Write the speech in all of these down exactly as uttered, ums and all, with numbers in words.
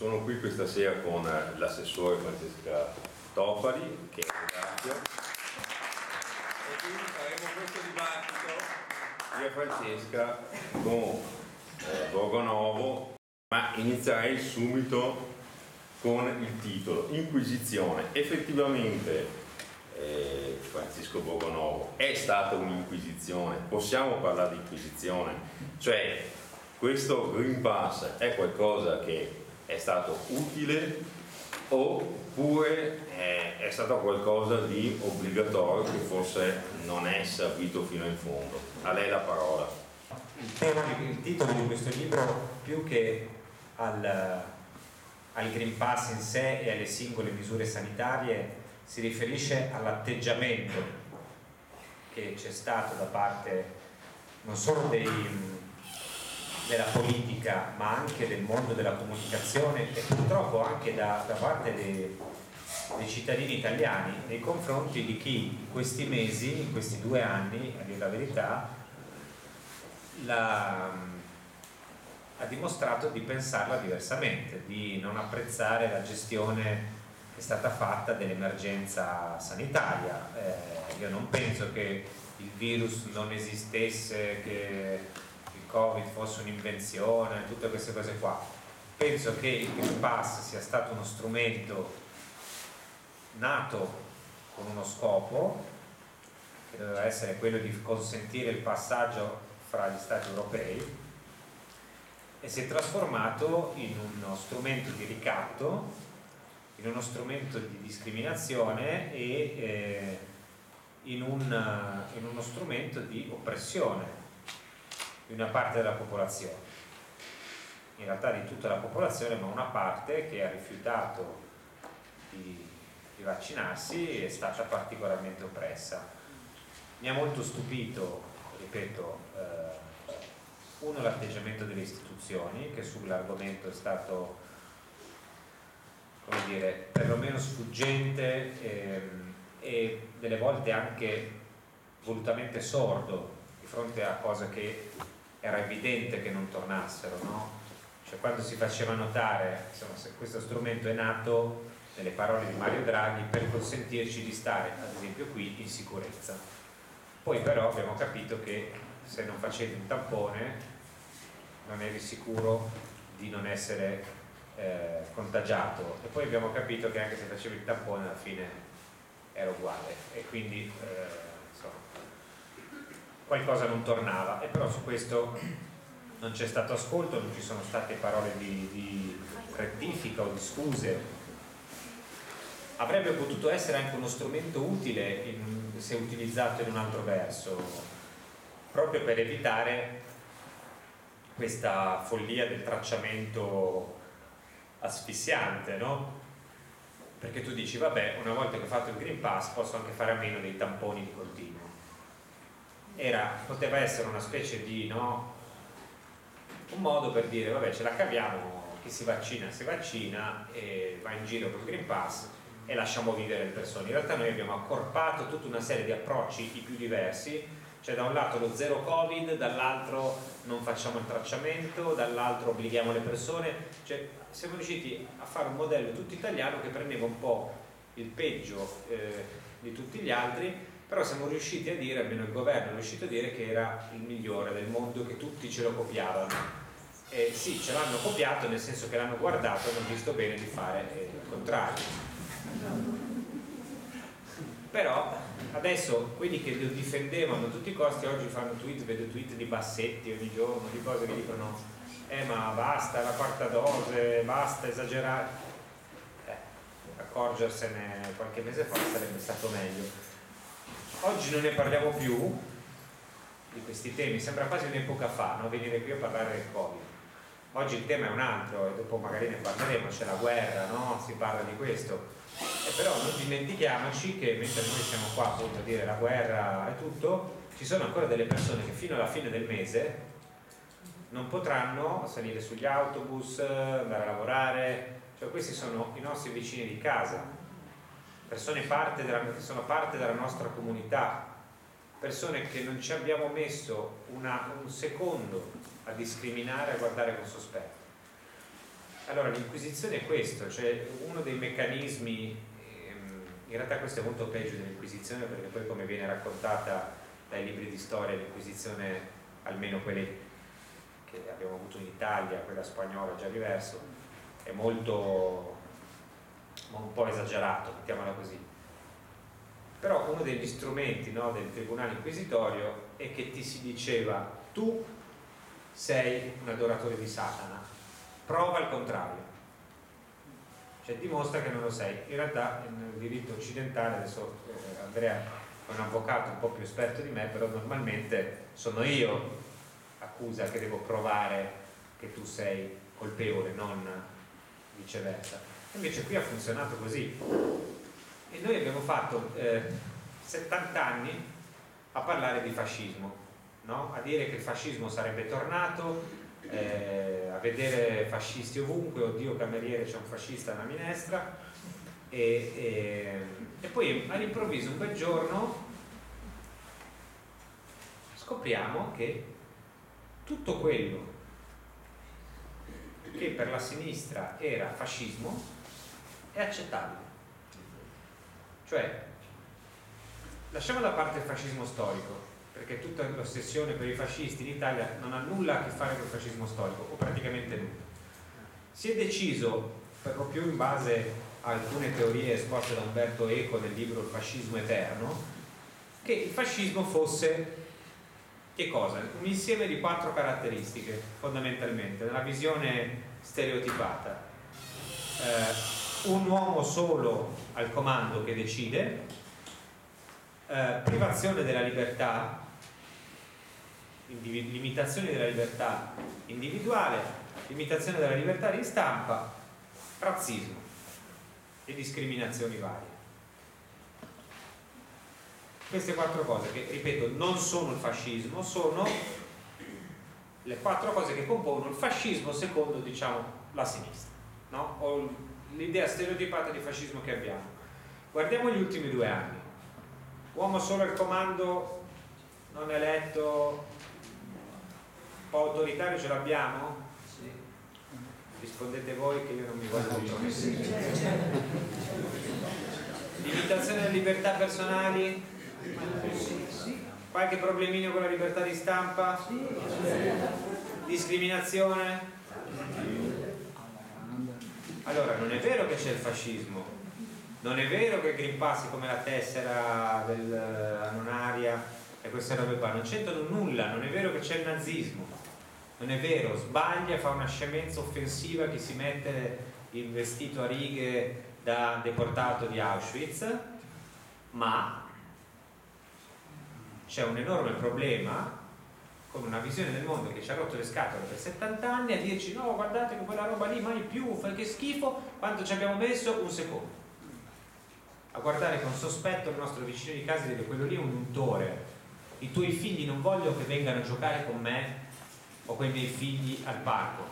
sono qui questa sera con l'assessore Francesca Tofari, che ringrazio, e quindi faremo questo dibattito io e Francesca con eh, Borgonovo, ma inizierei subito con il titolo Inquisizione. Effettivamente eh, Francisco Borgonovo è stata un'inquisizione, possiamo parlare di inquisizione, cioè questo Green Pass è qualcosa che è stato utile oppure è, è stato qualcosa di obbligatorio che forse non è servito fino in fondo? A lei la parola. Il tema, il titolo di questo libro, più che al, al Green Pass in sé e alle singole misure sanitarie, si riferisce all'atteggiamento che c'è stato da parte non solo dei della politica ma anche del mondo della comunicazione e purtroppo anche da, da parte dei, dei cittadini italiani nei confronti di chi in questi mesi, in questi due anni, a dire la verità, la, ha dimostrato di pensarla diversamente, di non apprezzare la gestione che è stata fatta dell'emergenza sanitaria. Eh, io non penso che il virus non esistesse, che Covid fosse un'invenzione, tutte queste cose qua. Penso che il Green Pass sia stato uno strumento nato con uno scopo che doveva essere quello di consentire il passaggio fra gli stati europei e si è trasformato in uno strumento di ricatto, in uno strumento di discriminazione e eh, in, un, in uno strumento di oppressione di una parte della popolazione, in realtà di tutta la popolazione, ma una parte che ha rifiutato di, di vaccinarsi è stata particolarmente oppressa. Mi ha molto stupito, ripeto, eh, uno l'atteggiamento delle istituzioni, che sull'argomento è stato, come dire, perlomeno sfuggente ehm, e delle volte anche volutamente sordo di fronte a cose che era evidente che non tornassero, no? Cioè quando si faceva notare, insomma, se questo strumento è nato nelle parole di Mario Draghi per consentirci di stare, ad esempio qui, in sicurezza. Poi però abbiamo capito che se non facevi un tampone non eri sicuro di non essere eh, contagiato, e poi abbiamo capito che anche se facevi il tampone alla fine era uguale, e quindi eh, insomma qualcosa non tornava, e però su questo non c'è stato ascolto, non ci sono state parole di, di rettifica o di scuse. Avrebbe potuto essere anche uno strumento utile in, se utilizzato in un altro verso, proprio per evitare questa follia del tracciamento asfissiante, no? Perché tu dici, vabbè, una volta che ho fatto il Green Pass posso anche fare a meno dei tamponi di continuo. Era, poteva essere una specie di, no, un modo per dire, vabbè, ce la caviamo, chi si vaccina si vaccina e va in giro col Green Pass e lasciamo vivere le persone. In realtà noi abbiamo accorpato tutta una serie di approcci i più diversi, cioè da un lato lo zero Covid, dall'altro non facciamo il tracciamento, dall'altro obblighiamo le persone, cioè siamo riusciti a fare un modello tutto italiano che prendeva un po' il peggio eh, di tutti gli altri, però siamo riusciti a dire, almeno il governo è riuscito a dire che era il migliore del mondo, che tutti ce lo copiavano. E sì, ce l'hanno copiato nel senso che l'hanno guardato e hanno visto bene di fare eh, il contrario. Però adesso quelli che lo difendevano a tutti i costi oggi fanno tweet, vedo tweet di Bassetti ogni giorno, di cose che dicono eh ma basta la quarta dose, basta esagerare. Eh, accorgersene qualche mese fa sarebbe stato meglio. Oggi non ne parliamo più di questi temi, sembra quasi un'epoca fa, no? Venire qui a parlare del Covid. Oggi il tema è un altro e dopo magari ne parleremo, c'è la guerra, no? Si parla di questo. E però non dimentichiamoci che mentre noi siamo qua appunto a dire la guerra e tutto, ci sono ancora delle persone che fino alla fine del mese non potranno salire sugli autobus, andare a lavorare, cioè questi sono i nostri vicini di casa. Persone parte della, che sono parte della nostra comunità, persone che non ci abbiamo messo una, un secondo a discriminare, a guardare con sospetto. Allora, l'Inquisizione è questo, cioè uno dei meccanismi, ehm, in realtà questo è molto peggio dell'Inquisizione, perché poi, come viene raccontata dai libri di storia, l'Inquisizione, almeno quelle che abbiamo avuto in Italia, quella spagnola già diverso, è molto, un po' esagerato, mettiamola così. Però uno degli strumenti, no, del tribunale inquisitorio è che ti si diceva: tu sei un adoratore di Satana, prova il contrario, cioè dimostra che non lo sei. In realtà nel diritto occidentale, adesso eh, Andrea è un avvocato un po' più esperto di me, però normalmente sono io accusa che devo provare che tu sei colpevole, non viceversa. Invece qui ha funzionato così, e noi abbiamo fatto eh, settanta anni a parlare di fascismo, no? A dire che il fascismo sarebbe tornato, eh, a vedere fascisti ovunque, oddio cameriere c'è un fascista alla minestra, e, e, e poi all'improvviso un bel giorno scopriamo che tutto quello che per la sinistra era fascismo è accettabile. Cioè, lasciamo da parte il fascismo storico, perché tutta l'ossessione per i fascisti in Italia non ha nulla a che fare con il fascismo storico, o praticamente nulla. Si è deciso, per lo più in base a alcune teorie esposte da Umberto Eco nel libro Il fascismo eterno, che il fascismo fosse, che cosa? Un insieme di quattro caratteristiche, fondamentalmente, nella visione stereotipata. Eh, un uomo solo al comando che decide, eh, privazione della libertà, limitazione della libertà individuale, limitazione della libertà di stampa, razzismo e discriminazioni varie. Queste quattro cose che, ripeto, non sono il fascismo, sono le quattro cose che compongono il fascismo secondo, diciamo, la sinistra, no? O l'idea stereotipata di fascismo che abbiamo. Guardiamo gli ultimi due anni. Uomo solo al comando, non eletto, un po' autoritario, ce l'abbiamo? Sì. Rispondete voi che io non mi voglio rispondere. Limitazione delle libertà personali? Qualche problemino con la libertà di stampa? Discriminazione? Allora, non è vero che c'è il fascismo, non è vero che il Green Pass è come la tessera dell'anonaria e queste robe qua, non c'entrano nulla, non è vero che c'è il nazismo, non è vero, sbaglia, fa una scemenza offensiva chi si mette il vestito a righe da deportato di Auschwitz, ma c'è un enorme problema con una visione del mondo che ci ha rotto le scatole per settanta anni a dirci: no, guardate che quella roba lì mai più, fai che schifo. Quanto ci abbiamo messo? Un secondo a guardare con sospetto il nostro vicino di casa e dire: quello lì è un untore, i tuoi figli non voglio che vengano a giocare con me o con i miei figli al parco.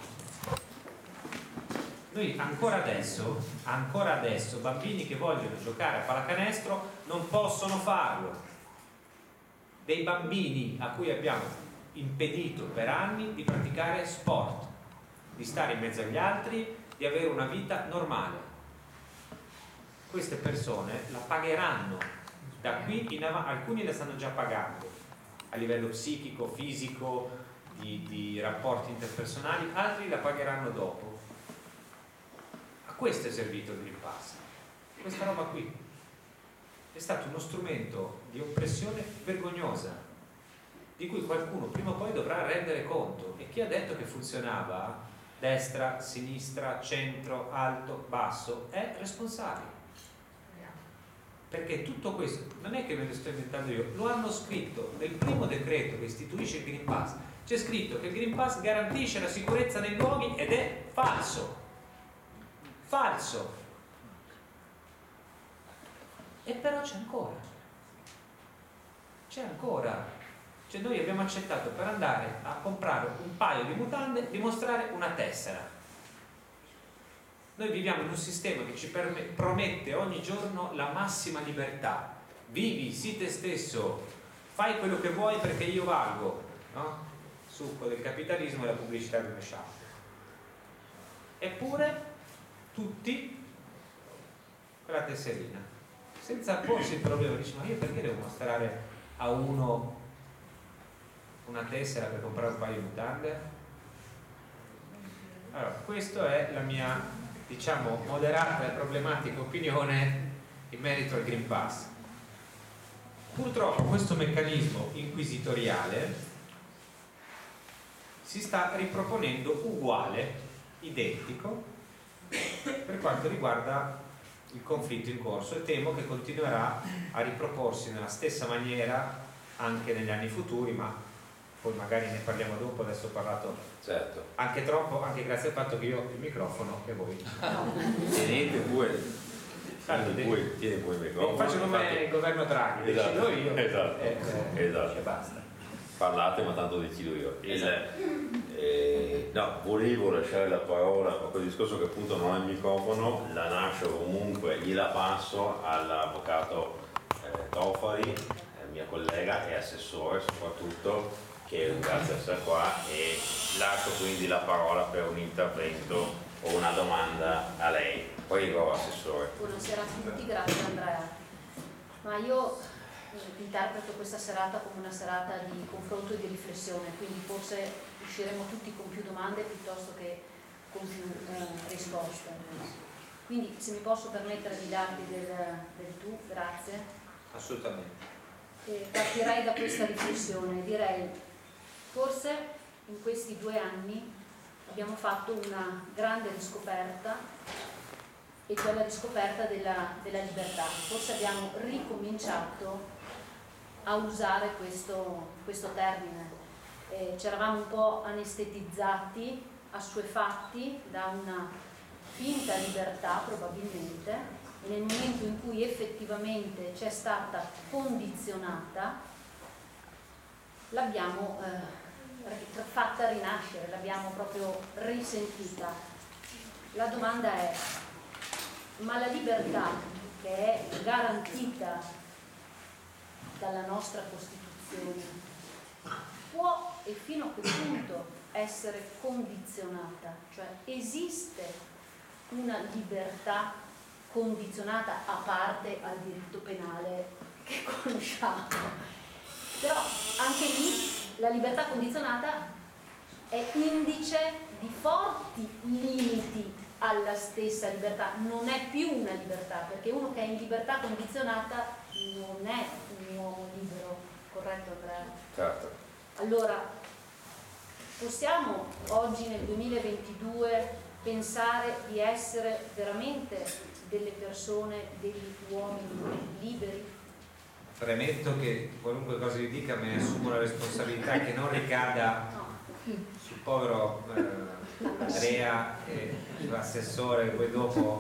Noi ancora adesso ancora adesso bambini che vogliono giocare a pallacanestro non possono farlo, dei bambini a cui abbiamo impedito per anni di praticare sport, di stare in mezzo agli altri, di avere una vita normale. Queste persone la pagheranno da qui in avanti, alcuni la stanno già pagando a livello psichico, fisico, di, di rapporti interpersonali, altri la pagheranno dopo. A questo è servito il Green Pass. Questa roba qui è stato uno strumento di oppressione vergognosa, di cui qualcuno prima o poi dovrà rendere conto. E chi ha detto che funzionava, destra, sinistra, centro, alto, basso, è responsabile. Perché tutto questo non è che me lo sto inventando io, lo hanno scritto nel primo decreto che istituisce il Green Pass. C'è scritto che il Green Pass garantisce la sicurezza nei luoghi, ed è falso. Falso. E però c'è ancora. C'è ancora. Cioè noi abbiamo accettato per andare a comprare un paio di mutande di mostrare una tessera. Noi viviamo in un sistema che ci permette, promette ogni giorno la massima libertà. Vivi, sii te stesso, fai quello che vuoi perché io valgo, no? Succo del capitalismo e la pubblicità rovesciata. eppure tutti con la tesserina, senza porsi il problema. Dici, ma io perché devo mostrare a uno una tessera per comprare un paio di mutande? Allora, questa è la mia, diciamo, moderata e problematica opinione in merito al Green Pass. Purtroppo questo meccanismo inquisitoriale si sta riproponendo uguale, identico, per quanto riguarda il conflitto in corso, e temo che continuerà a riproporsi nella stessa maniera anche negli anni futuri, ma poi magari ne parliamo dopo. Adesso ho parlato certo. anche troppo, anche grazie al fatto che io ho il microfono e voi tenete pure, tieni pure, tieni pure il microfono. faccio come il governo Draghi, esatto, decido io esatto, e, eh, esatto. e basta. Parlate, ma tanto decido io. Esatto. Il, eh, no, volevo lasciare la parola a quel discorso che appunto non ha il microfono, la lascio comunque, gliela passo all'avvocato eh, Tofari, eh, mia collega e assessore soprattutto, che ringrazio di essere qua, e lascio quindi la parola per un intervento o una domanda a lei. Prego, assessore. Buonasera a tutti, grazie Andrea. Ma io eh, interpreto questa serata come una serata di confronto e di riflessione, quindi forse usciremo tutti con più domande piuttosto che con più eh, risposte. Quindi se mi posso permettere di darvi del, del tu, grazie. Assolutamente. E partirei da questa riflessione, direi forse in questi due anni abbiamo fatto una grande riscoperta, e cioè la riscoperta della, della libertà. Forse abbiamo ricominciato a usare questo, questo termine. Eh, c'eravamo un po' anestetizzati, assuefatti da una finta libertà probabilmente, e nel momento in cui effettivamente c'è stata condizionata l'abbiamo eh, fatta rinascere, l'abbiamo proprio risentita. La domanda è: ma la libertà, che è garantita dalla nostra Costituzione, può e fino a che punto essere condizionata? Cioè, esiste una libertà condizionata a parte al diritto penale che conosciamo? Però anche lì la libertà condizionata è indice di forti limiti alla stessa libertà, non è più una libertà, perché uno che è in libertà condizionata non è un uomo libero, corretto Andrea? Certo. Allora, possiamo oggi nel duemilaventidue pensare di essere veramente delle persone, degli uomini liberi? Premetto che qualunque cosa vi dica me ne assumo la responsabilità, che non ricada sul povero eh, Andrea e l'assessore, poi dopo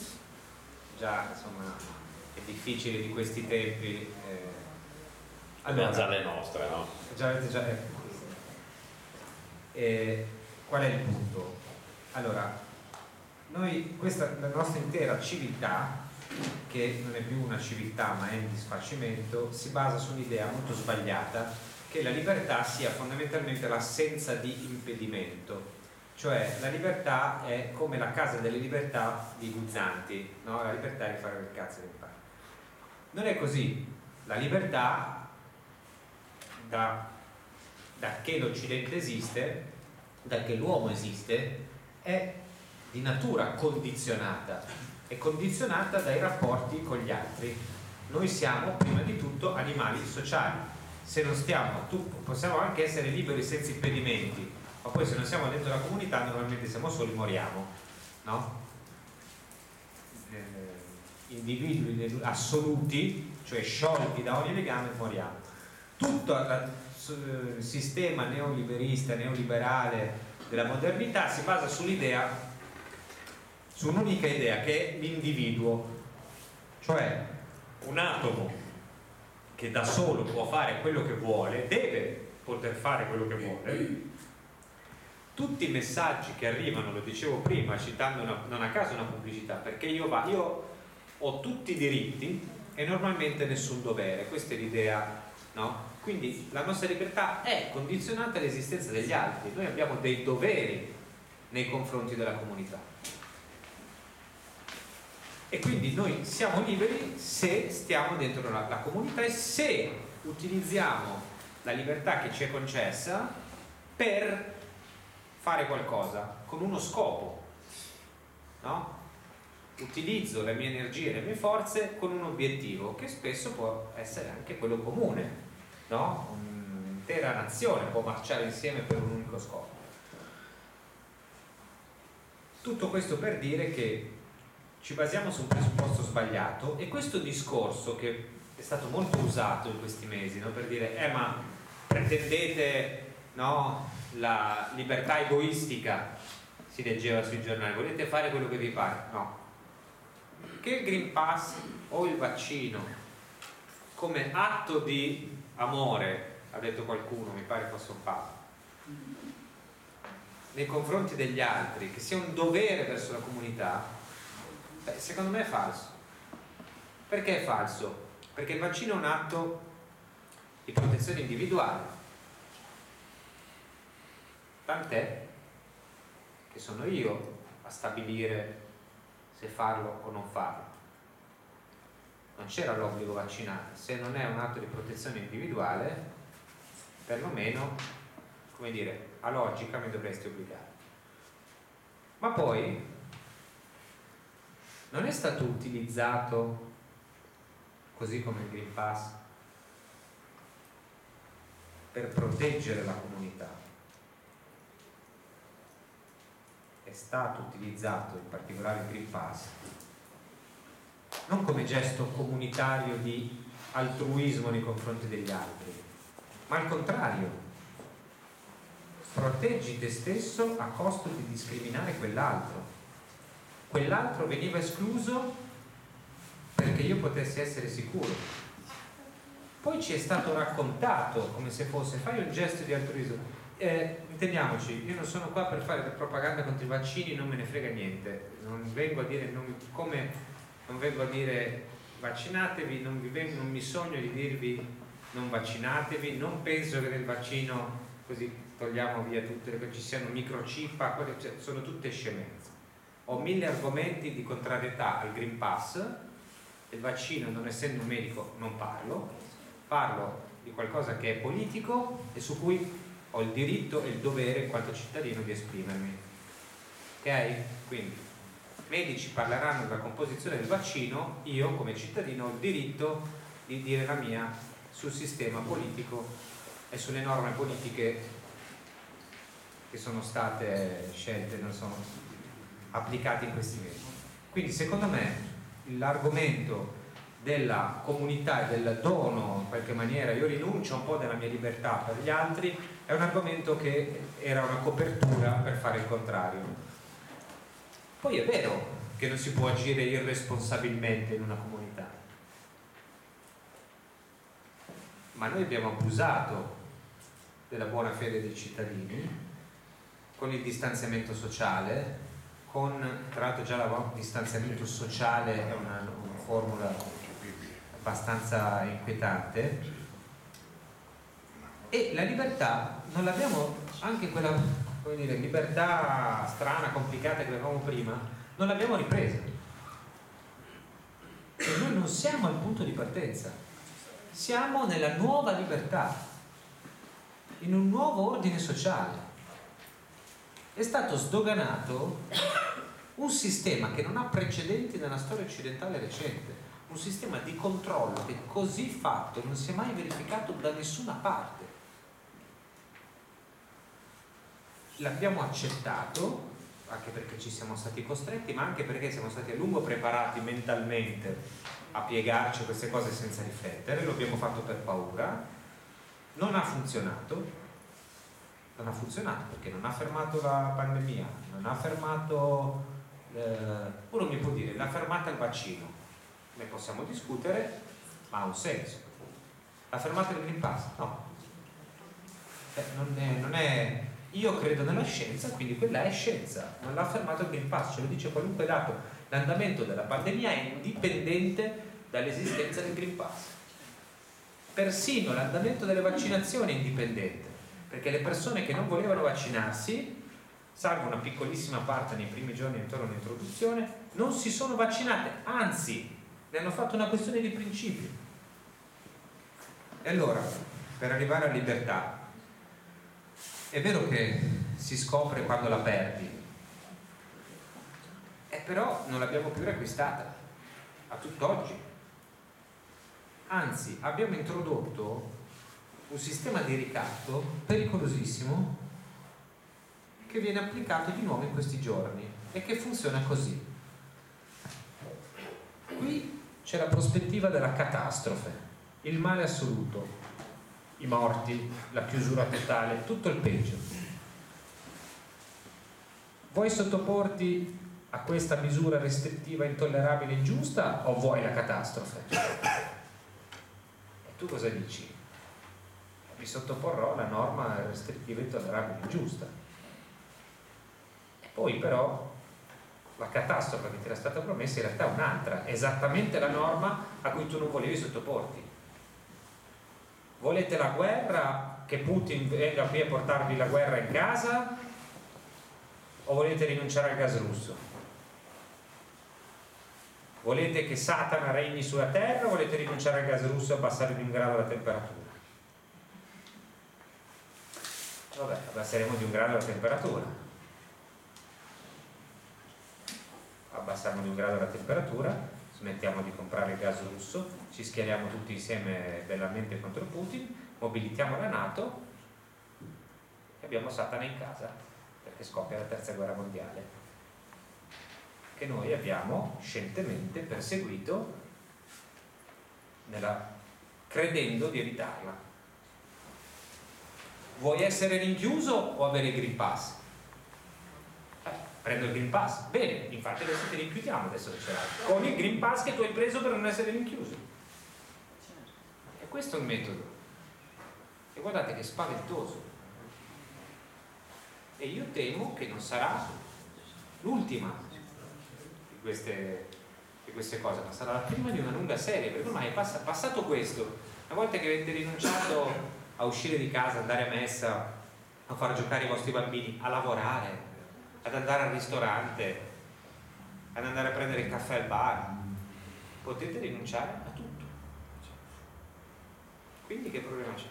già insomma è difficile di questi tempi. Eh. Allora, già le nostre, no? Già avete già, eh. Eh, qual è il punto? Allora, noi, questa la nostra intera civiltà, che non è più una civiltà ma è un disfacimento, si basa su un'idea molto sbagliata che la libertà sia fondamentalmente l'assenza di impedimento, cioè la libertà è come la casa delle libertà di Guzzanti, no? La libertà di fare il cazzo che mi pare. Non è così. La libertà, da, da che l'Occidente esiste, da che l'uomo esiste, è di natura condizionata, è condizionata dai rapporti con gli altri. Noi siamo prima di tutto animali sociali. Se non stiamo, tu, possiamo anche essere liberi senza impedimenti, ma poi se non siamo dentro la comunità normalmente siamo soli, moriamo, no? Eh, individui assoluti, cioè sciolti da ogni legame, moriamo. Tutto il sistema neoliberista, neoliberale della modernità si basa sull'idea, su un'unica idea, che è l'individuo, cioè un atomo che da solo può fare quello che vuole, deve poter fare quello che vuole. Tutti i messaggi che arrivano, lo dicevo prima citando una, non a caso una pubblicità, perché io, va, io ho tutti i diritti e normalmente nessun dovere, questa è l'idea, no? Quindi la nostra libertà è condizionata all'esistenza degli altri, noi abbiamo dei doveri nei confronti della comunità. E quindi noi siamo liberi se stiamo dentro la, la comunità e se utilizziamo la libertà che ci è concessa per fare qualcosa con uno scopo, no? Utilizzo le mie energie e le mie forze con un obiettivo che spesso può essere anche quello comune, no? Un'intera nazione può marciare insieme per un unico scopo. Tutto questo per dire che ci basiamo su un presupposto sbagliato, e questo discorso che è stato molto usato in questi mesi, no? Per dire eh ma pretendete, no, la libertà egoistica, si leggeva sui giornali, volete fare quello che vi pare? No, che il Green Pass o il vaccino come atto di amore, ha detto qualcuno, mi pare fosse un papa, nei confronti degli altri, che sia un dovere verso la comunità, beh, secondo me è falso. Perché è falso? Perché il vaccino è un atto di protezione individuale, tant'è che sono io a stabilire se farlo o non farlo. Non c'era l'obbligo vaccinale. Se non è un atto di protezione individuale, perlomeno, come dire, a logica mi dovresti obbligare. Ma poi non è stato utilizzato così come il Green Pass per proteggere la comunità. È stato utilizzato, in particolare il Green Pass, non come gesto comunitario di altruismo nei confronti degli altri, ma al contrario, proteggi te stesso a costo di discriminare quell'altro. Quell'altro veniva escluso perché io potessi essere sicuro. Poi ci è stato raccontato come se fosse fai un gesto di altruismo. Eh, intendiamoci, io non sono qua per fare propaganda contro i vaccini, non me ne frega niente, non vengo a dire non, come non vengo a dire vaccinatevi, non, vi vengo, non mi sogno di dirvi non vaccinatevi, non penso che nel vaccino così togliamo via tutte le cose, ci siano microchip, quelle, cioè, sono tutte scemenze. Ho mille argomenti di contrarietà al Green Pass. Il vaccino, non essendo un medico, non parlo, parlo di qualcosa che è politico e su cui ho il diritto e il dovere in quanto cittadino di esprimermi. Ok? Quindi medici parleranno della composizione del vaccino, io come cittadino ho il diritto di dire la mia sul sistema politico e sulle norme politiche che sono state scelte, non sono applicate in questi mesi. Quindi secondo me l'argomento della comunità e del dono, in qualche maniera io rinuncio un po' della mia libertà per gli altri, è un argomento che era una copertura per fare il contrario. Poi è vero che non si può agire irresponsabilmente in una comunità, ma noi abbiamo abusato della buona fede dei cittadini con il distanziamento sociale, con, tra l'altro già il distanziamento sociale è una, una formula abbastanza inquietante, e la libertà non l'abbiamo, anche quella, come dire, libertà strana, complicata che avevamo prima, non l'abbiamo ripresa. E noi non siamo al punto di partenza, siamo nella nuova libertà, in un nuovo ordine sociale. È stato sdoganato un sistema che non ha precedenti nella storia occidentale recente, un sistema di controllo che così fatto non si è mai verificato da nessuna parte. L'abbiamo accettato anche perché ci siamo stati costretti, ma anche perché siamo stati a lungo preparati mentalmente a piegarci a queste cose senza riflettere, lo abbiamo fatto per paura, non ha funzionato. Non ha funzionato perché non ha fermato la pandemia, non ha fermato, eh, uno mi può dire, l'ha fermata il vaccino, ne possiamo discutere, ma ha un senso. L'ha fermata il Green Pass? No. Eh, non è, non è, io credo nella scienza, quindi quella è scienza, non l'ha fermato il Green Pass, ce lo dice qualunque dato. L'andamento della pandemia è indipendente dall'esistenza del Green Pass. Persino l'andamento delle vaccinazioni è indipendente, perché le persone che non volevano vaccinarsi salvo una piccolissima parte nei primi giorni intorno all'introduzione, non si sono vaccinate, anzi ne hanno fatto una questione di principio. E allora, per arrivare alla libertà, è vero che si scopre quando la perdi, e però non l'abbiamo più riacquistata a tutt'oggi. Anzi, abbiamo introdotto un sistema di ricatto pericolosissimo che viene applicato di nuovo in questi giorni e che funziona così. Qui c'è la prospettiva della catastrofe, il male assoluto, i morti, la chiusura totale, tutto il peggio. Vuoi sottoporti a questa misura restrittiva, intollerabile, ingiusta, o vuoi la catastrofe? E tu cosa dici? Mi sottoporrò alla norma restrittiva, intollerabile, ingiusta. E poi però la catastrofe che ti era stata promessa in realtà è un'altra, esattamente la norma a cui tu non volevi sottoporti. Volete la guerra, che Putin venga qui a portarvi la guerra in casa, o volete rinunciare al gas russo? Volete che Satana regni sulla terra, o volete rinunciare al gas russo e abbassare di un grado la temperatura? Vabbè, abbasseremo di un grado la temperatura. Abbassiamo di un grado la temperatura, smettiamo di comprare il gas russo, ci schieriamo tutti insieme bellamente contro Putin, mobilitiamo la NATO e abbiamo Satana in casa, perché scoppia la terza guerra mondiale, che noi abbiamo scientemente perseguito nella, credendo di evitarla. Vuoi essere rinchiuso o avere il Green Pass? Eh, prendo il Green Pass. Bene, infatti adesso ti rinchiudiamo, adesso che ce l'hai, con il Green Pass che tu hai preso per non essere rinchiuso. E questo è il metodo. E guardate che è spaventoso. E io temo che non sarà l'ultima di queste, di queste cose, ma sarà la prima di una lunga serie, perché ormai è pass- passato questo. Una volta che avete rinunciato a uscire di casa, andare a messa, a far giocare i vostri bambini, a lavorare, ad andare al ristorante, ad andare a prendere il caffè al bar, potete rinunciare a tutto. Quindi che problema c'è?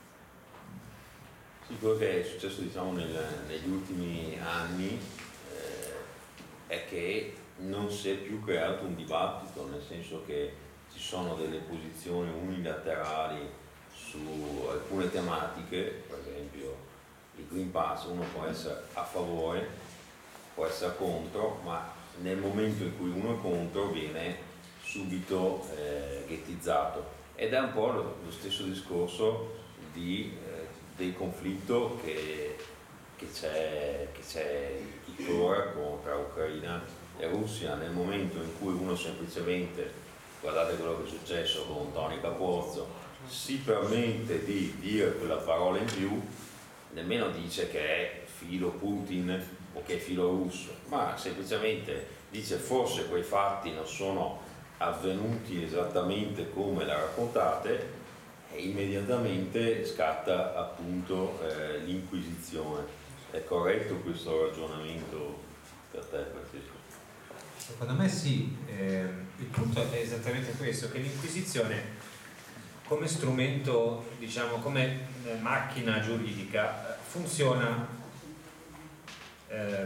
Sì, quello che è successo, diciamo, nel, negli ultimi anni eh, è che non si è più creato un dibattito, nel senso che ci sono delle posizioni unilaterali su alcune tematiche, per esempio il Green Pass, uno può essere a favore, può essere contro, ma nel momento in cui uno è contro viene subito eh, ghettizzato, ed è un po' lo, lo stesso discorso di, eh, del conflitto che, che c'è, che c'è tuttora tra Ucraina e Russia. Nel momento in cui uno semplicemente, guardate quello che è successo con Tony Capozzo, si permette di dire quella parola in più, nemmeno dice che è filo Putin o che è filo russo, ma semplicemente dice forse quei fatti non sono avvenuti esattamente come la raccontate, e immediatamente scatta appunto eh, l'inquisizione. È corretto questo ragionamento per te, Francesco? Secondo me sì, eh, il punto è esattamente questo, che l'inquisizione come strumento, diciamo, come macchina giuridica, funziona, eh,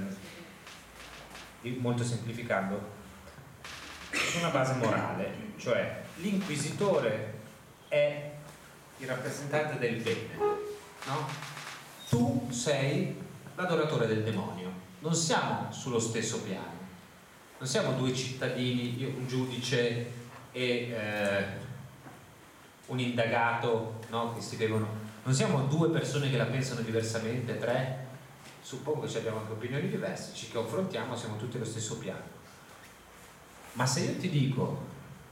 molto semplificando, su una base morale, cioè l'inquisitore è il rappresentante del bene, no? Tu sei l'adoratore del demonio, non siamo sullo stesso piano, non siamo due cittadini, io, un giudice e eh, un indagato, no, che si devono, non siamo due persone che la pensano diversamente, tre, suppongo che abbiamo anche opinioni diverse, ci confrontiamo, siamo tutti allo stesso piano. Ma se io ti dico,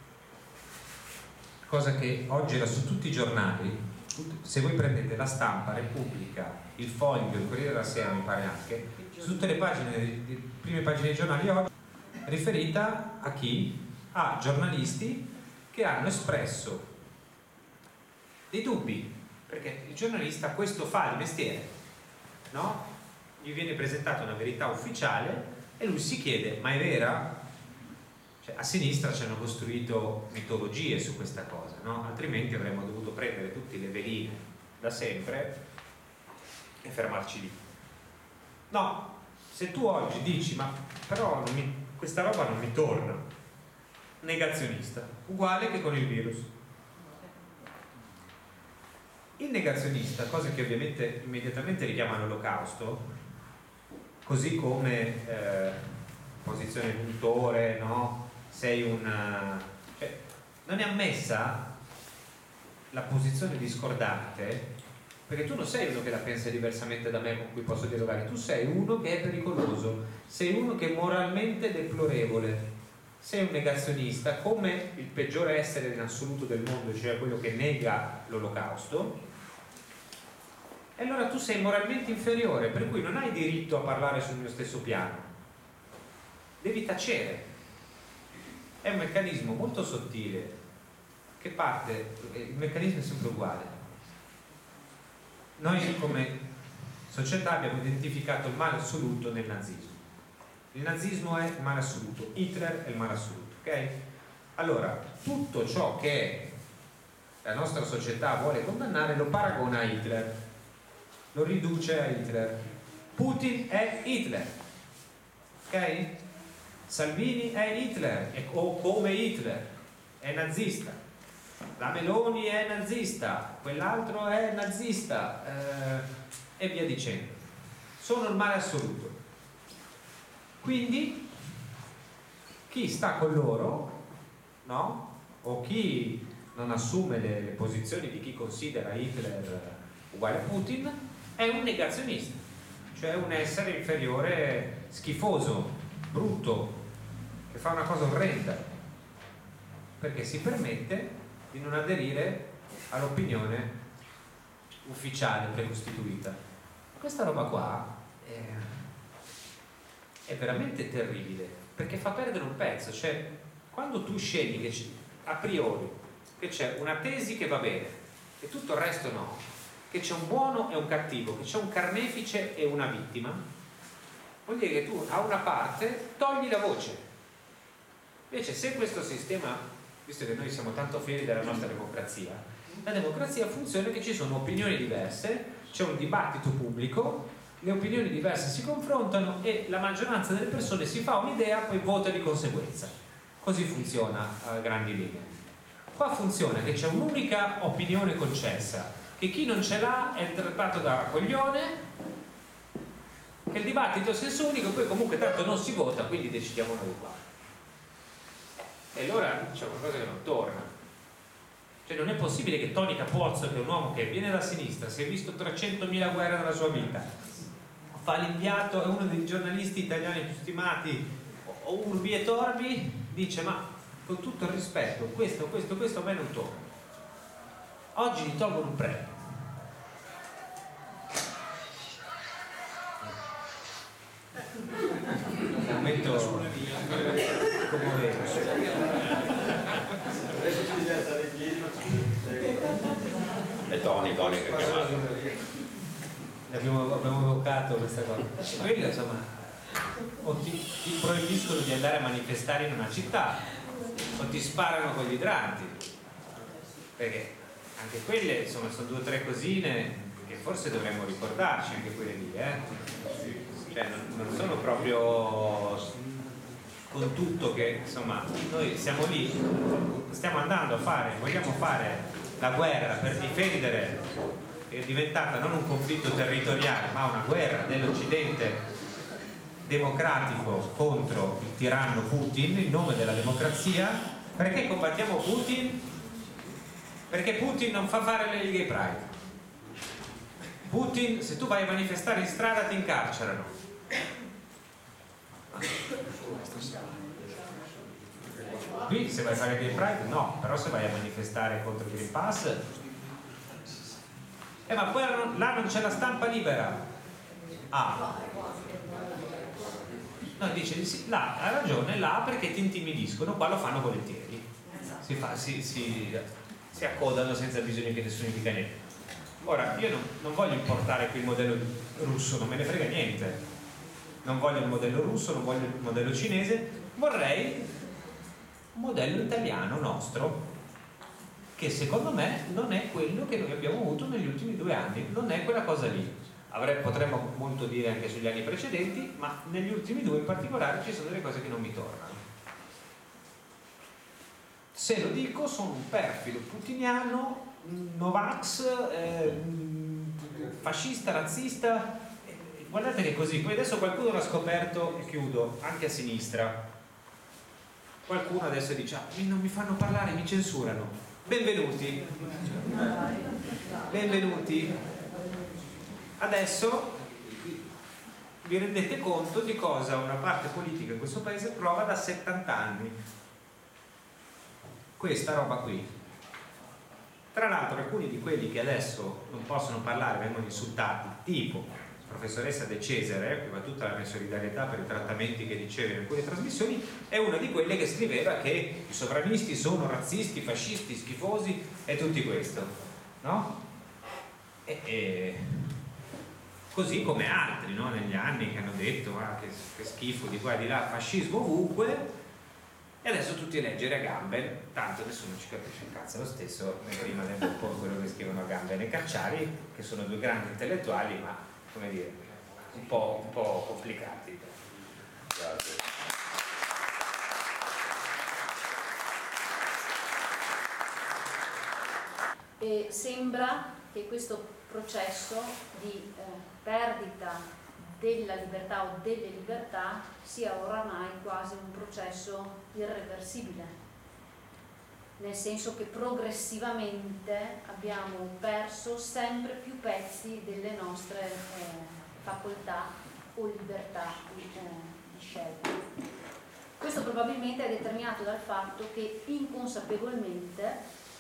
cosa che oggi era su tutti i giornali, se voi prendete la Stampa, Repubblica, il Foglio, il Corriere della Sera, mi pare anche, su tutte le pagine, le prime pagine dei giornali oggi, riferita a chi? A giornalisti che hanno espresso dei dubbi, perché il giornalista questo fa il mestiere, no? gli viene presentata una verità ufficiale e lui si chiede: ma è vera? Cioè, a sinistra ci hanno costruito mitologie su questa cosa, no? Altrimenti avremmo dovuto prendere tutte le veline da sempre e fermarci lì. No, se tu oggi dici ma però non mi, questa roba non mi torna, negazionista, uguale che con il virus. Il negazionista, cose che ovviamente immediatamente richiamano l'olocausto, così come eh, posizione punitore, no? Sei un... Cioè, non è ammessa la posizione discordante, perché tu non sei uno che la pensa diversamente da me con cui posso dialogare, tu sei uno che è pericoloso, sei uno che è moralmente deplorevole, sei un negazionista come il peggiore essere in assoluto del mondo, cioè quello che nega l'olocausto, e allora tu sei moralmente inferiore, per cui non hai diritto a parlare sul mio stesso piano, devi tacere. È un meccanismo molto sottile che parte, il meccanismo è sempre uguale. Noi come società abbiamo identificato il male assoluto nel nazismo. Il nazismo è il male assoluto, Hitler è il male assoluto, ok? Allora, tutto ciò che la nostra società vuole condannare lo paragona a Hitler, lo riduce a Hitler. Putin è Hitler, ok? Salvini è Hitler, è, o come Hitler, è nazista. La Meloni è nazista, quell'altro è nazista, eh, e via dicendo. Sono il male assoluto. Quindi chi sta con loro, no? O chi non assume le, le posizioni di chi considera Hitler uguale a Putin è un negazionista, cioè un essere inferiore, schifoso, brutto, che fa una cosa orrenda perché si permette di non aderire all'opinione ufficiale precostituita. Questa roba qua è, è veramente terribile, perché fa perdere un pezzo. Cioè, quando tu scegli che a priori che c'è una tesi che va bene e tutto il resto no, che c'è un buono e un cattivo, che c'è un carnefice e una vittima, vuol dire che tu a una parte togli la voce. Invece se questo sistema, visto che noi siamo tanto fieri della nostra democrazia, la democrazia funziona che ci sono opinioni diverse, c'è un dibattito pubblico, le opinioni diverse si confrontano e la maggioranza delle persone si fa un'idea, poi vota di conseguenza. Così funziona a grandi linee. Qua funziona che c'è un'unica opinione concessa, che chi non ce l'ha è trattato da coglione, che il dibattito è senso unico, poi comunque tanto non si vota, quindi decidiamo noi qua. E allora c'è qualcosa che non torna. Cioè non è possibile che Tony Capozzo, che è un uomo che viene da sinistra, si è visto trecentomila guerre nella sua vita, fa l'inviato, è uno dei giornalisti italiani più stimati, o urbi e torbi, dice ma con tutto il rispetto, questo, questo, questo a me non torna. Oggi gli tolgono un premio. Un momento commovente. E Tony, Tony che ha chiamato. Abbiamo, abbiamo evocato questa cosa. Quello insomma, o ti, ti proibiscono di andare a manifestare in una città, o ti sparano con gli idranti, perché anche quelle insomma sono due o tre cosine che forse dovremmo ricordarci, anche quelle lì, eh? Cioè non, non sono proprio con tutto che insomma noi siamo lì, stiamo andando a fare, vogliamo fare la guerra per difendere, è diventata non un conflitto territoriale ma una guerra dell'Occidente democratico contro il tiranno Putin in nome della democrazia. Perché combattiamo Putin? Perché Putin non fa fare le Gay Pride. Putin, se tu vai a manifestare in strada ti incarcerano. Qui se vai a fare Gay Pride no, però se vai a manifestare contro il Green Pass eh ma poi là non c'è la stampa libera. Ah no, dice sì, là ha ragione, là perché ti intimidiscono, qua lo fanno volentieri, si, fa, si, si, si accodano senza bisogno che nessuno dica niente. Ora, io non, non voglio importare qui il modello russo, non me ne frega niente, non voglio il modello russo, non voglio il modello cinese, vorrei un modello italiano nostro, che secondo me non è quello che noi abbiamo avuto negli ultimi due anni, non è quella cosa lì. Avrei, potremmo molto dire anche sugli anni precedenti, ma negli ultimi due in particolare ci sono delle cose che non mi tornano. Se lo dico, sono un perfido putiniano, Novax, eh, fascista, razzista. Guardate che così, poi adesso qualcuno l'ha scoperto, e chiudo, anche a sinistra. Qualcuno adesso dice, ah, non mi fanno parlare, mi censurano. Benvenuti. Benvenuti. Adesso vi rendete conto di cosa una parte politica in questo paese prova da settanta anni. Questa roba qui. Tra l'altro alcuni di quelli che adesso non possono parlare vengono insultati, tipo professoressa De Cesare, che va tutta la mia solidarietà per i trattamenti che riceve in alcune trasmissioni, è una di quelle che scriveva che i sovranisti sono razzisti, fascisti, schifosi e tutti questo, no? E, e così come altri, no? Negli anni che hanno detto ah, che, che schifo di qua e di là, fascismo ovunque. E adesso tutti a leggere a Gamben, tanto nessuno ci capisce un cazzo, lo stesso né prima né dopo quello che scrivono a Gamben e Cacciari, che sono due grandi intellettuali, ma come dire, un po', un po' complicati. Grazie. E sembra che questo processo di eh, perdita della libertà o delle libertà sia oramai quasi un processo irreversibile, nel senso che progressivamente abbiamo perso sempre più pezzi delle nostre eh, facoltà o libertà di, eh, di scelta. Questo probabilmente è determinato dal fatto che inconsapevolmente,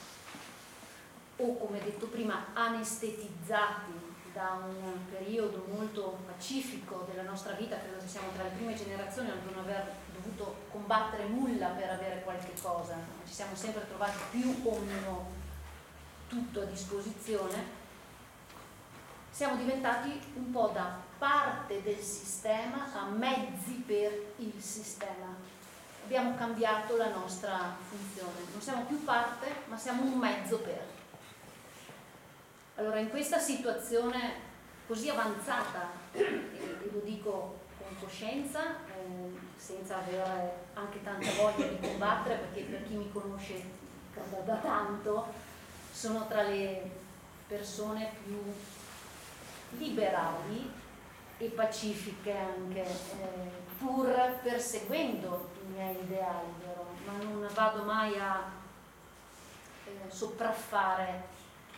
o come detto prima, anestetizzati da un periodo molto pacifico della nostra vita, credo che siamo tra le prime generazioni a non aver dovuto combattere nulla per avere qualche cosa, ci siamo sempre trovati più o meno tutto a disposizione, siamo diventati un po' da parte del sistema a mezzi per il sistema. Abbiamo cambiato la nostra funzione, non siamo più parte ma siamo un mezzo per. Allora, in questa situazione così avanzata, e lo dico con coscienza, eh, senza avere anche tanta voglia di combattere, perché per chi mi conosce da, da tanto, sono tra le persone più liberali e pacifiche anche, eh, pur perseguendo i miei ideali, vero? Ma non vado mai a eh, sopraffare.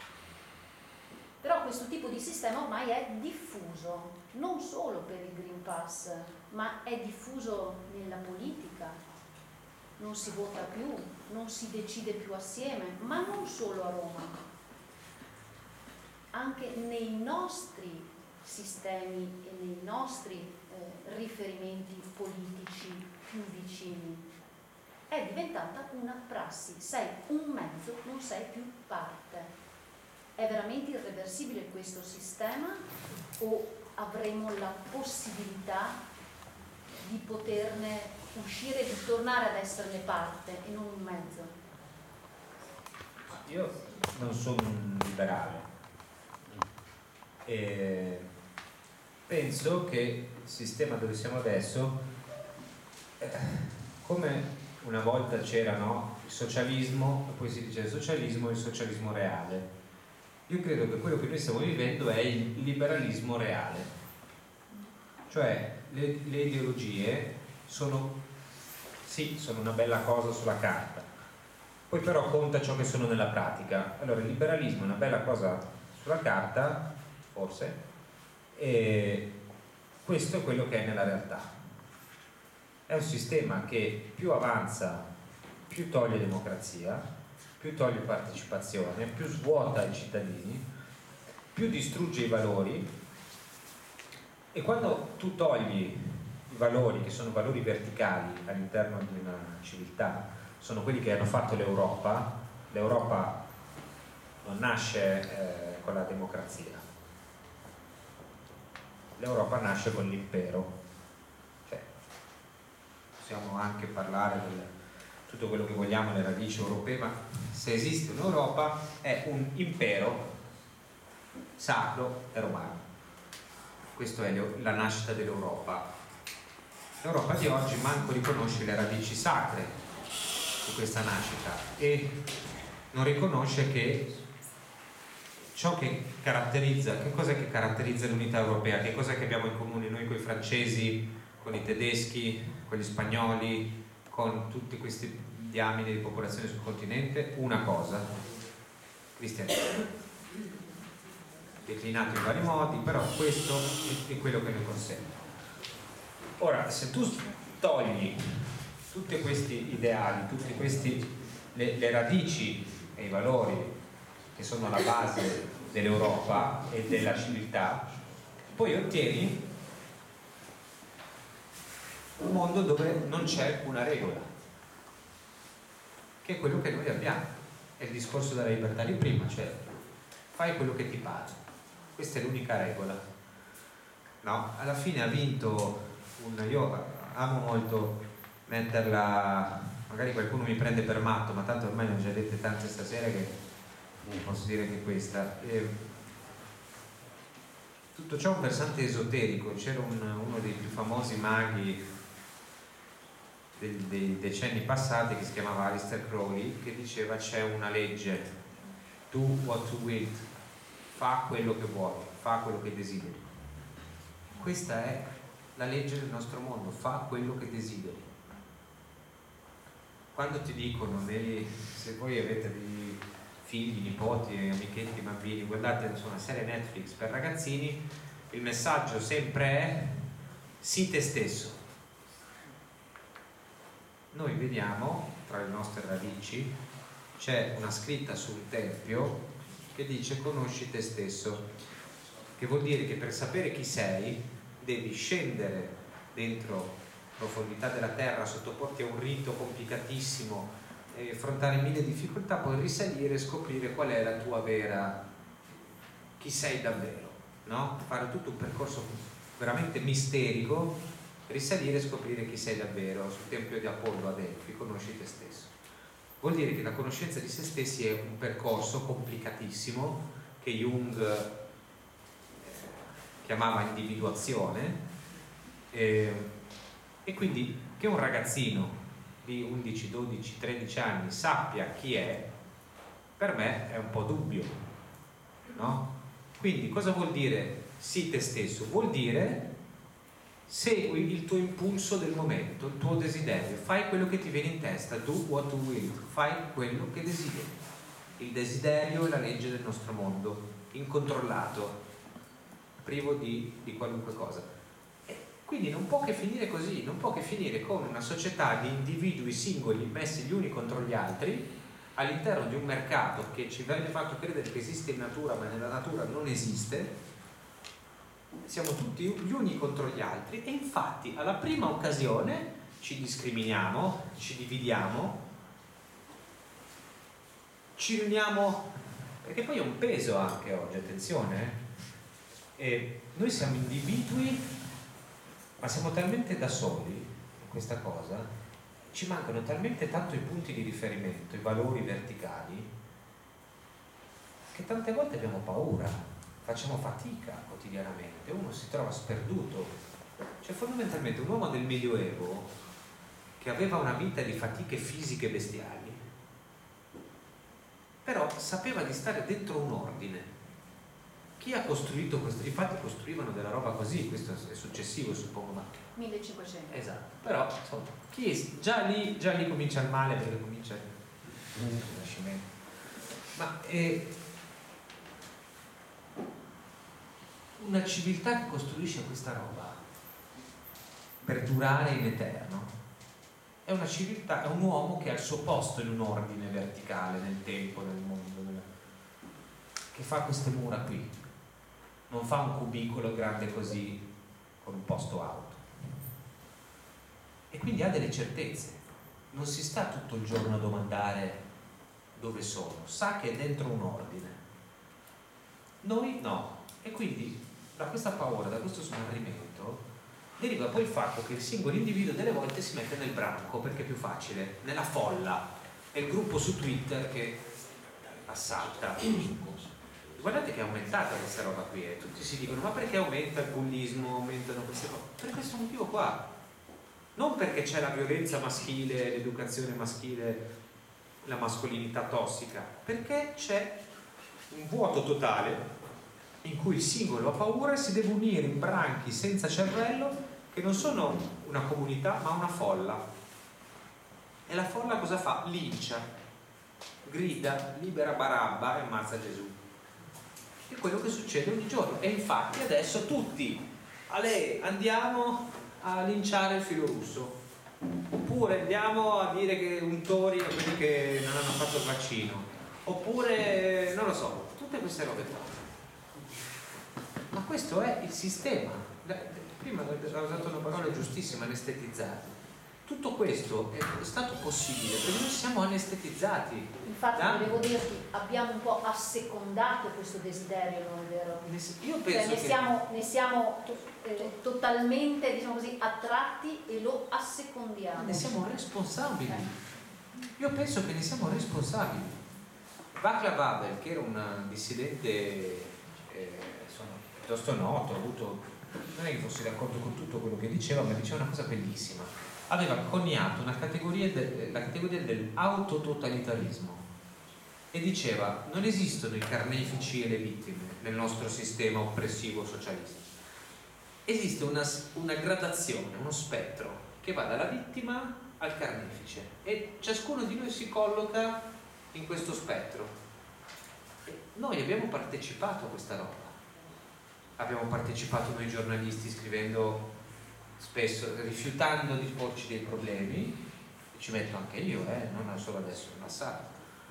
Però questo tipo di sistema ormai è diffuso, non solo per il Green Pass, ma è diffuso nella politica. Non si vota più, non si decide più assieme, ma non solo a Roma. Anche nei nostri sistemi e nei nostri eh, riferimenti politici più vicini. È diventata una prassi. Sei un mezzo, non sei più parte. È veramente irreversibile questo sistema o avremo la possibilità di poterne uscire e di tornare ad esserne parte e non un mezzo? Io non sono un liberale e penso che il sistema dove siamo adesso, eh, come una volta c'era, no, il socialismo, e poi si dice il socialismo e il socialismo reale. Io credo che quello che noi stiamo vivendo è il liberalismo reale, cioè le, le ideologie sono, sì, sono una bella cosa sulla carta, poi però conta ciò che sono nella pratica. Allora il liberalismo è una bella cosa sulla carta, forse, e questo è quello che è nella realtà. È un sistema che più avanza, più toglie democrazia, più toglie partecipazione, più svuota i cittadini, più distrugge i valori, e quando tu togli i valori, che sono valori verticali all'interno di una civiltà, sono quelli che hanno fatto l'Europa. L'Europa non nasce eh, con la democrazia. L'Europa nasce con l'impero. Cioè, possiamo anche parlare del tutto quello che vogliamo, le radici europee, ma se esiste un'Europa è un impero sacro e romano. Questa è la nascita dell'Europa. L'Europa di oggi manco riconosce le radici sacre di questa nascita e non riconosce che ciò che caratterizza, che cosa che caratterizza l'unità europea, che cosa che abbiamo in comune noi con i francesi, con i tedeschi, con gli spagnoli, con tutti questi diamine di popolazione sul continente? Una cosa: cristianesimo, declinato in vari modi, però questo è quello che ne consente. Ora, se tu togli tutti questi ideali, tutti questi le, le radici e i valori che sono alla base dell'Europa e della civiltà, poi ottieni un mondo dove non c'è una regola, che è quello che noi abbiamo. È il discorso della libertà di prima, cioè fai quello che ti pare, questa è l'unica regola, no? Alla fine ha vinto un, io amo molto metterla, magari qualcuno mi prende per matto, ma tanto ormai ne ho già dette tante stasera che posso dire che questa e tutto ciò è un versante esoterico. C'era un, uno dei più famosi maghi dei, dei decenni passati che si chiamava Aleister Crowley, che diceva: c'è una legge, do what you will, fa quello che vuoi, fa quello che desideri. Questa è la legge del nostro mondo, fa quello che desideri. Quando ti dicono, se voi avete dei figli, nipoti, amichetti, bambini, guardate una serie Netflix per ragazzini, il messaggio sempre è: sii te stesso. Noi vediamo tra le nostre radici c'è una scritta sul tempio che dice: conosci te stesso, che vuol dire che per sapere chi sei devi scendere dentro profondità della terra, sottoporti a un rito complicatissimo, e affrontare mille difficoltà, poi risalire e scoprire qual è la tua vera, chi sei davvero, no? Fare tutto un percorso veramente misterico, risalire e scoprire chi sei davvero. Sul tempio di Apollo a Delfi, conosci te stesso. Vuol dire che la conoscenza di se stessi è un percorso complicatissimo che Jung eh, chiamava individuazione, eh, e quindi che un ragazzino di undici, dodici, tredici anni sappia chi è, per me è un po' dubbio, no? Quindi cosa vuol dire sii te stesso? Vuol dire segui il tuo impulso del momento, il tuo desiderio, fai quello che ti viene in testa, do what you will, fai quello che desideri. Il desiderio è la legge del nostro mondo, incontrollato, privo di, di qualunque cosa. E quindi non può che finire così, non può che finire con una società di individui singoli messi gli uni contro gli altri all'interno di un mercato che ci viene fatto credere che esiste in natura, ma nella natura non esiste. Siamo tutti gli uni contro gli altri e infatti alla prima occasione ci discriminiamo, ci dividiamo, ci riuniamo, perché poi è un peso anche oggi, attenzione, eh? E noi siamo individui, ma siamo talmente da soli in questa cosa, ci mancano talmente tanto i punti di riferimento, i valori verticali, che tante volte abbiamo paura, facciamo fatica quotidianamente, uno si trova sperduto. Cioè fondamentalmente un uomo del Medioevo che aveva una vita di fatiche fisiche bestiali, però sapeva di stare dentro un ordine. Chi ha costruito questo? Infatti costruivano della roba così, questo è successivo suppongo, ma millecinquecento. esatto, però insomma, chi è, già lì già lì comincia il male, perché comincia il rinascimento. Ma è una civiltà che costruisce questa roba per durare in eterno. È una civiltà, è un uomo che ha il suo posto in un ordine verticale nel tempo, nel mondo, che fa queste mura qui, non fa un cubicolo grande così con un posto auto, e quindi ha delle certezze, non si sta tutto il giorno a domandare dove sono, sa che è dentro un ordine. Noi no. E quindi da questa paura, da questo smarrimento, deriva poi il fatto che il singolo individuo delle volte si mette nel branco, perché è più facile, nella folla. È il gruppo su Twitter che assalta. Guardate che è aumentata questa roba qui, eh. Tutti si dicono: ma perché aumenta il bullismo, aumentano queste cose? Per questo motivo qua. Non perché c'è la violenza maschile, l'educazione maschile, la mascolinità tossica, perché c'è un vuoto totale in cui il singolo ha paura e si deve unire in branchi senza cervello, che non sono una comunità ma una folla. E la folla cosa fa? Lincia, grida, libera Barabba e ammazza Gesù. È quello che succede ogni giorno. E infatti adesso tutti a lei andiamo a linciare il filo russo, oppure andiamo a dire che untori a quelli che non hanno fatto il vaccino, oppure non lo so, tutte queste robe qua. Ma questo è il sistema. Prima ho usato una parola giustissima, anestetizzati. Tutto questo è stato possibile perché noi siamo anestetizzati. Infatti da... volevo dirti, abbiamo un po' assecondato questo desiderio, non è vero? Io penso cioè, ne, che... siamo, ne siamo to- eh, totalmente, diciamo così, attratti e lo assecondiamo. Ne siamo responsabili. Io penso che ne siamo responsabili. Václav Havel, che era un dissidente eh, insomma, piuttosto noto, ha avuto, non è che fossi d'accordo con tutto quello che diceva, ma diceva una cosa bellissima. Aveva coniato una categoria de, la categoria dell'autototalitarismo e diceva: non esistono i carnefici e le vittime nel nostro sistema oppressivo socialista, esiste una, una gradazione, uno spettro che va dalla vittima al carnefice e ciascuno di noi si colloca in questo spettro. E noi abbiamo partecipato a questa roba, abbiamo partecipato noi giornalisti scrivendo spesso, rifiutando di porci dei problemi, ci metto anche io, eh, non solo adesso, in passato.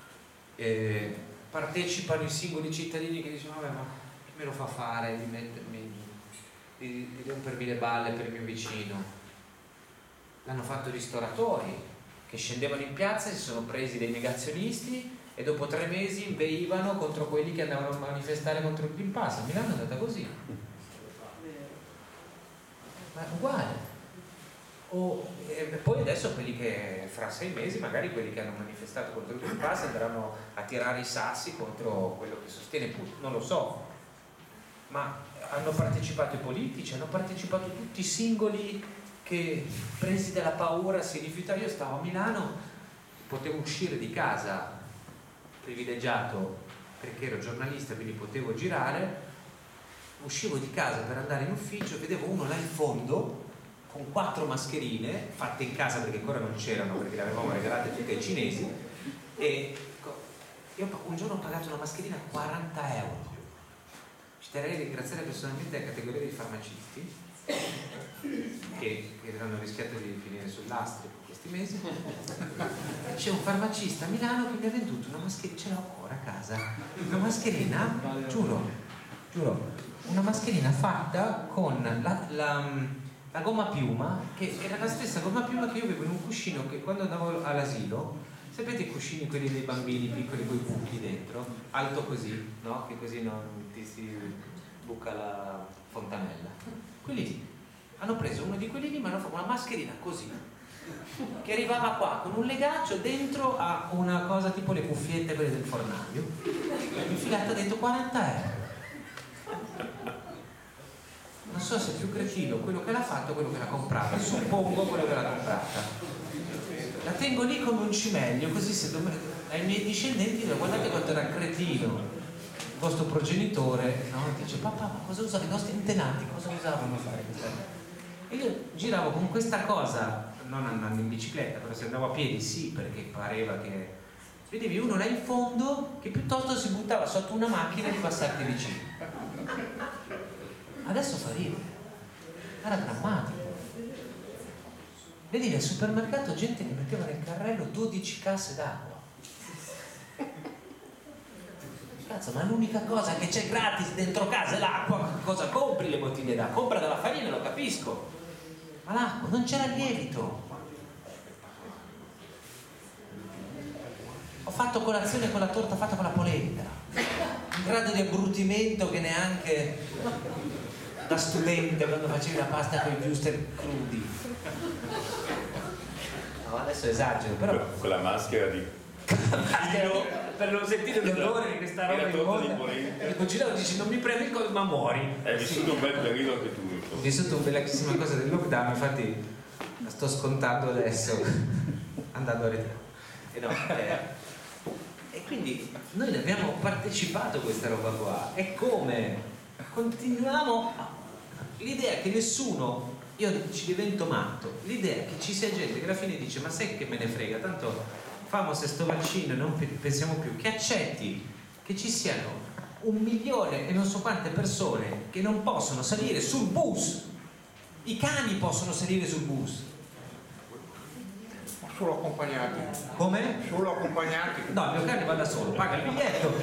Eh, partecipano i singoli cittadini che dicono: vabbè, ma chi me lo fa fare di mettermi, di, di rompermi le balle per il mio vicino? L'hanno fatto i ristoratori che scendevano in piazza e si sono presi dei negazionisti e dopo tre mesi inveivano contro quelli che andavano a manifestare contro il Green Pass. A Milano è andata così. Ma è uguale. O, e poi adesso quelli che fra sei mesi magari quelli che hanno manifestato contro il Green Pass andranno a tirare i sassi contro quello che sostiene Putin, non lo so, ma hanno partecipato i politici, hanno partecipato tutti i singoli che, presi dalla paura, si rifiutavano. Io stavo a Milano, potevo uscire di casa privilegiato perché ero giornalista, quindi potevo girare. Uscivo di casa per andare in ufficio, vedevo uno là in fondo con quattro mascherine fatte in casa perché ancora non c'erano, perché le avevamo regalate tutte ai cinesi, e io un giorno ho pagato una mascherina quaranta euro. Ci terrei a ringraziare personalmente la categoria dei farmacisti che, che hanno rischiato di finire sull'astrico questi mesi. C'è un farmacista a Milano che mi ha venduto una mascherina, ce l'ho ancora a casa, una mascherina, giuro, giuro una mascherina fatta con la, la, la gomma piuma, che era la stessa gomma piuma che io avevo in un cuscino che quando andavo all'asilo, sapete i cuscini quelli dei bambini piccoli con i buchi dentro, alto così, no? Che così non ti si buca la fontanella. Quelli lì. Hanno preso uno di quelli lì, ma hanno fatto una mascherina così, che arrivava qua con un legaccio dentro a una cosa tipo le cuffiette quelle del fornaio, infilata dentro quaranta euro. Non so se è più cretino quello che l'ha fatto o quello che l'ha comprata, suppongo quello che l'ha comprata. La tengo lì come un cimelio, così se dom- ai miei discendenti dico: guardate quanto era cretino il vostro progenitore, no? Dice: papà, ma cosa usavano i nostri antenati, cosa usavano a fare questa cosa? E io giravo con questa cosa, non andando in bicicletta, però se andavo a piedi sì, perché pareva che vedevi uno là in fondo che piuttosto si buttava sotto una macchina di passarti vicino. Adesso fa ridere, era drammatico. Vedi nel supermercato gente che metteva nel carrello dodici casse d'acqua. Cazzo, ma l'unica cosa che c'è gratis dentro casa è l'acqua. Cosa compri le bottiglie d'acqua? Compra dalla farina, lo capisco, ma l'acqua, non c'era il lievito. Ho fatto colazione con la torta fatta con la polenta, un grado di abbrutimento che neanche da studente quando facevi la pasta con i wuster crudi. No, adesso esagero, però Con la maschera di per non sentire l'odore di questa roba immonda. Il cugino dice non mi prendi il collo ma muori. Hai vissuto un bel periodo anche tu. Ho vissuto una bellissima cosa del lockdown, infatti la sto scontando adesso andando a ritirare. E, no, eh, e quindi noi ne abbiamo partecipato a questa roba qua. E come continuiamo a... l'idea che nessuno, io ci divento matto, l'idea che ci sia gente che alla fine dice ma sai che me ne frega, tanto famo se sto vaccino e non pensiamo più, che accetti che ci siano un milione e non so quante persone che non possono salire sul bus. I cani possono salire sul bus. Solo accompagnati. Come? Solo accompagnati. No, il mio cane va da solo, paga il biglietto.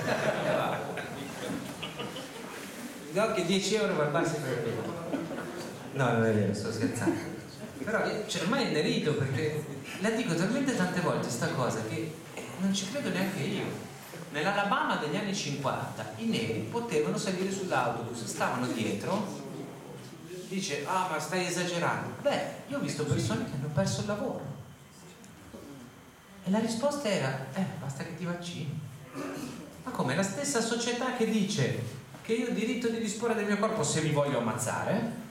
No, che dieci euro va al bar sempre per lui. No, non è vero, sto scherzando. Però cioè, ormai è inerito perché la dico talmente tante volte sta cosa che non ci credo neanche io. Nell'Alabama degli anni cinquanta i neri potevano salire sull'autobus, stavano dietro, dice ah ma stai esagerando. Beh, io ho visto persone che hanno perso il lavoro e la risposta era eh basta che ti vaccini. Ma come? La stessa società che dice che io ho diritto di disporre del mio corpo se mi voglio ammazzare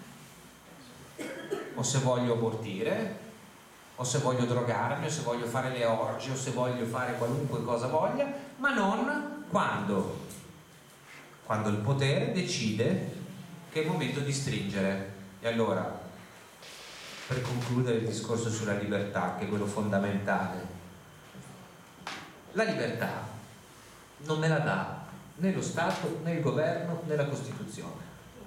o se voglio abortire o se voglio drogarmi o se voglio fare le orge o se voglio fare qualunque cosa voglia, ma non quando quando il potere decide che è il momento di stringere. E allora, per concludere il discorso sulla libertà, che è quello fondamentale, la libertà non me la dà né lo Stato, né il governo, né la Costituzione.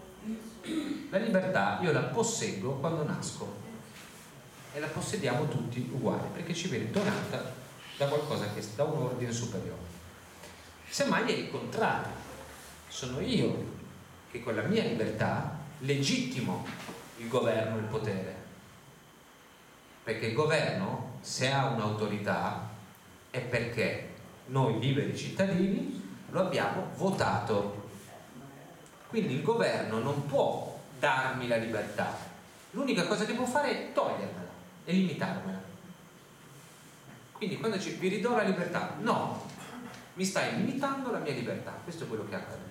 La libertà io la posseggo quando nasco e la possediamo tutti uguali perché ci viene donata da qualcosa che da un ordine superiore. Semmai è il contrario, sono io che con la mia libertà legittimo il governo e il potere, perché il governo se ha un'autorità è perché noi liberi cittadini lo abbiamo votato. Quindi il governo non può darmi la libertà, l'unica cosa che può fare è togliermela e limitarmela. Quindi quando ci, vi ridò la libertà, no, mi stai limitando la mia libertà, questo è quello che accade.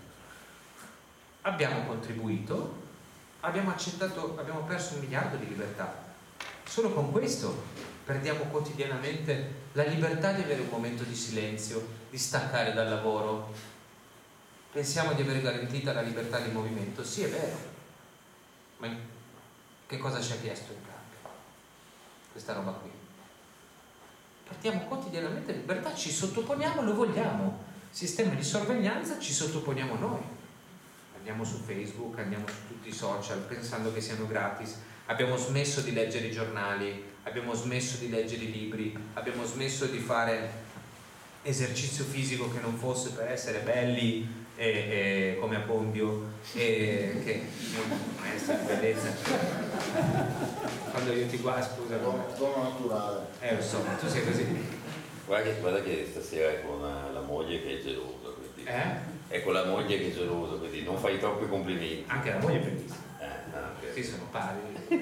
Abbiamo contribuito, abbiamo accettato, abbiamo perso un miliardo di libertà. Solo con questo perdiamo quotidianamente la libertà di avere un momento di silenzio, di staccare dal lavoro. Pensiamo di avere garantita la libertà di movimento, sì è vero, ma che cosa ci ha chiesto in cambio questa roba qui? Perdiamo quotidianamente libertà, ci sottoponiamo, lo vogliamo, sistema di sorveglianza, ci sottoponiamo noi, andiamo su Facebook, andiamo su tutti i social pensando che siano gratis, abbiamo smesso di leggere i giornali, abbiamo smesso di leggere i libri, abbiamo smesso di fare esercizio fisico che non fosse per essere belli e, e, come a Pondio e che maestra di bellezza quando io ti guardo scusa Dono naturale. eh lo so, ma tu sei così Guarda che, guarda che stasera è con la moglie che è gelosa, quindi. eh? È con la moglie che è gelosa, quindi non fai troppi complimenti. Anche la moglie è bellissima, Eh, ah, ok. sì sono pari.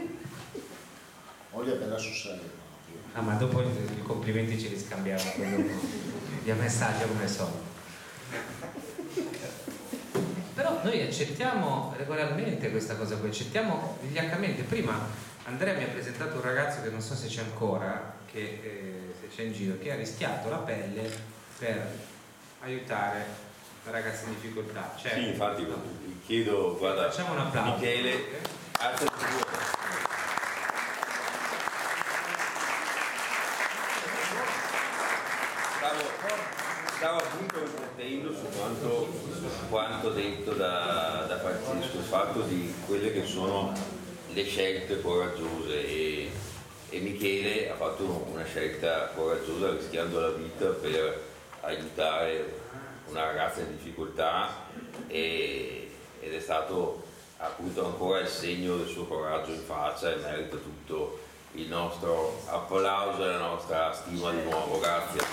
Moglie è bella sul serio. Ah, ma dopo i complimenti ce li scambiamo via messaggio come sono. Però noi accettiamo regolarmente questa cosa qui, accettiamo vigliaccamente. Prima Andrea mi ha presentato un ragazzo che non so se c'è ancora, che eh, se c'è in giro, che ha rischiato la pelle per aiutare la ragazza in difficoltà. Cioè, Sì, infatti chiedo, guarda, facciamo un applauso. Michele, alza il tuo. Stavo, stavo appunto riflettendo su quanto, su quanto detto da, da Francesco, il fatto di quelle che sono le scelte coraggiose e, e Michele ha fatto una scelta coraggiosa rischiando la vita per aiutare una ragazza in difficoltà e, ed è stato appunto ancora il segno del suo coraggio in faccia e merita tutto il nostro applauso e la nostra stima di nuovo, grazie.